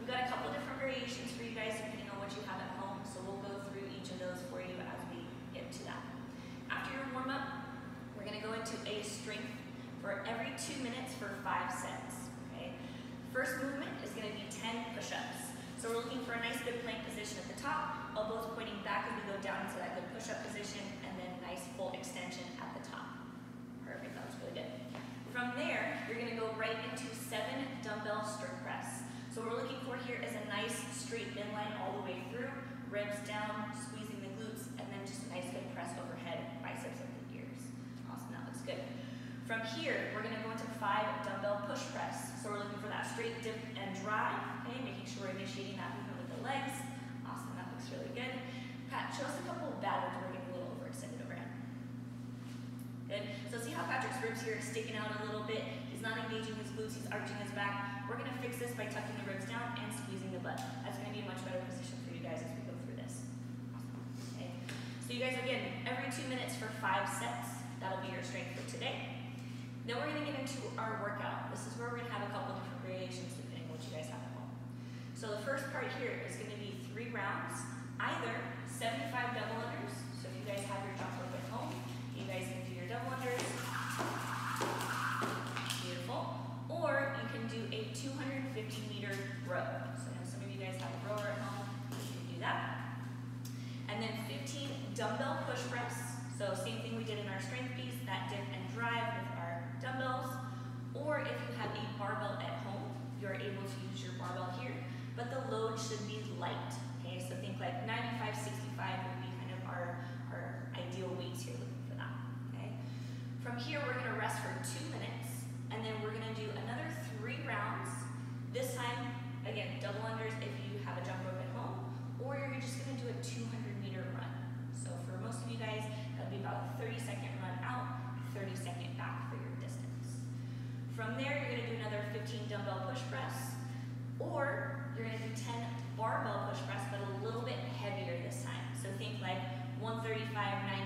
got a couple different variations for you guys depending on what you have at home, so we'll go through each of those for you as we get to that. After your warm-up, we're going to go into a strength for every 2 minutes for 5 sets. Okay? First movement is going to be 10 push-ups. So we're looking for a nice good plank position at the top, elbows pointing back as we go down into that good push-up position, and then nice full extension at the top. Perfect, that was really good. From there, you're going to go right into 7 dumbbell strict press. So what we're looking for here is a nice straight midline all the way through, ribs down, squeezing the glutes, and then just a nice good press overhead, biceps and the ears. Awesome, that looks good. From here, we're going to go into 5 dumbbell push press. So we're looking for that straight dip and drive, okay, making sure we're initiating that movement with the legs. Awesome, that looks really good. Pat, show us a couple of bad ones. We're getting a little overextended overhead. Good. So see how Patrick's ribs here are sticking out a little bit. He's not engaging his glutes, he's arching his back. We're going to fix this by tucking the ribs down and squeezing the butt. That's going to be a much better position for you guys as we go through this. Okay. So you guys, again, every 2 minutes for 5 sets. That'll be your strength for today. Then we're going to get into our workout. This is where we're going to have a couple different variations depending on what you guys have at home. So the first part here is going to be 3 rounds, either 75 double unders. So if you guys have your jump rope at home, you guys can do your double unders. Beautiful. Or you can do a 250-meter row. So I know some of you guys have a rower at home. You can do that. And then 15 dumbbell push press. So same thing we did in our strength piece, that dip and drive with our dumbbells. Or if you have a barbell at home, you're able to use your barbell here, but the load should be light. Okay, so think like 95, 65 would be kind of our ideal weights here, looking for that. Okay. From here, we're going to rest for 2 minutes, and then we're going to do another 3 rounds. This time, again, double unders if you have a jump rope at home, or you're just going to do a 200-meter run. So for most of you guys, that'll be about a 30-second run out, 30-second back for your distance. From there, you're going to do another 15 dumbbell push press, or you're going to do 10 barbell push press, but a little bit heavier this time. So think like 135, 90